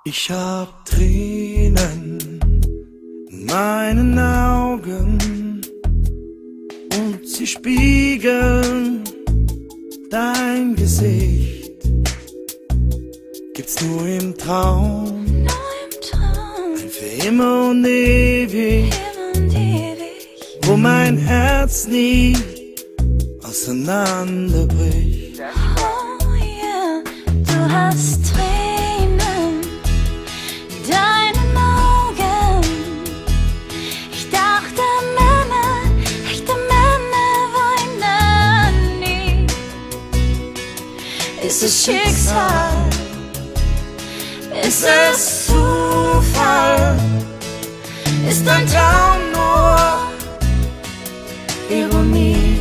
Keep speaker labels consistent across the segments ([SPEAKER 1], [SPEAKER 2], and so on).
[SPEAKER 1] Ich hab Tränen in meinen Augen und sie spiegeln dein Gesicht. Gibt's nur im Traum, ein für immer und ewig, wo mein Herz nie auseinanderbricht.
[SPEAKER 2] Oh yeah, du hast Tränen in deinen Augen. Ich dachte, echte Männer weinen nie. Ist es Schicksal? Ist es Zufall? Ist dein Traum nur Ironie?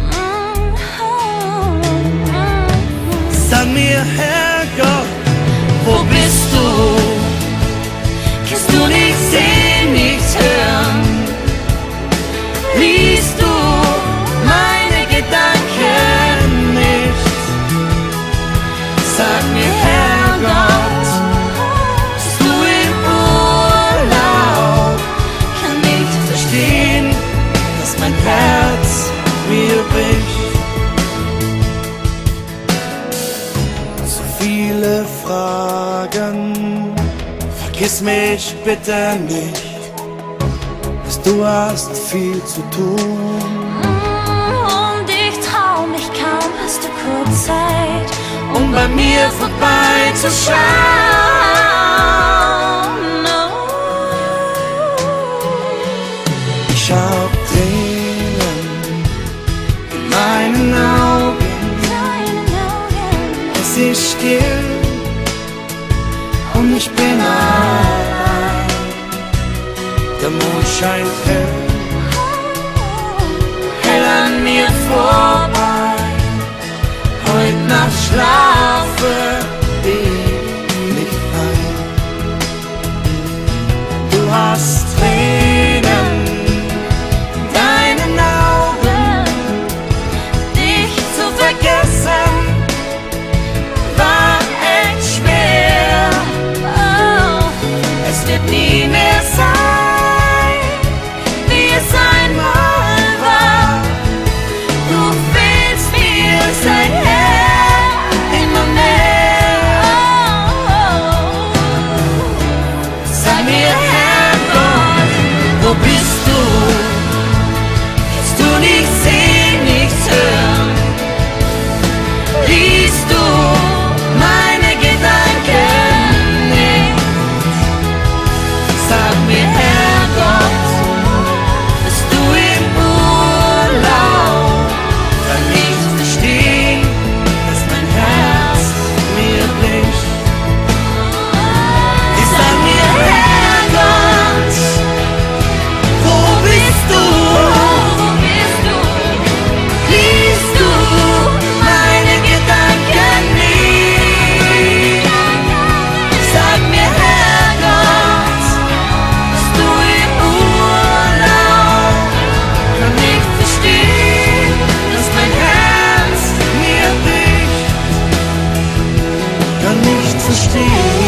[SPEAKER 1] Sag mir, Herrgott, wo bist du?
[SPEAKER 2] Kannst du nicht sehen, nichts hören?
[SPEAKER 1] Liest du meine Gedanken nicht? Sag mir, Herrgott, bist du im Urlaub?
[SPEAKER 2] Kann nicht
[SPEAKER 1] Verstehen, dass mein Herz mir bricht. So viele Fragen, vergiss mich bitte nicht. Du hast viel zu tun.
[SPEAKER 2] Und ich trau mich kaum, hast du kurz Zeit,
[SPEAKER 1] Um bei mir vorbeizuschauen. Ich hab Tränen in meinen Augen. Es ist still und ich bin allein. Der Mond scheint hell an mir vorbei. Heute Nacht schlafe ich nicht ein. Du hast Tränen in deinen Augen.
[SPEAKER 2] dich zu vergessen.
[SPEAKER 1] War echt schwer.
[SPEAKER 2] Oh,
[SPEAKER 1] Es wird nie mehr sein, wie es einmal war. Du fehlst mir seither immer mehr. Sag mir, Herrgott, wo bist du? Kannst du nicht sehen, nichts hören? Liest du meine Gedanken nicht? Sag mir, Herrgott, bist du im Urlaub? Kann nicht verstehen, dass mein Herz mir bricht. Ich sag mir, Herrgott, wo bist du? Liest du meine Gedanken nicht? Sag mir, Herrgott, bist du im Urlaub? Kann nicht verstehen, dass mein Herz mir bricht. Kann nicht verstehen.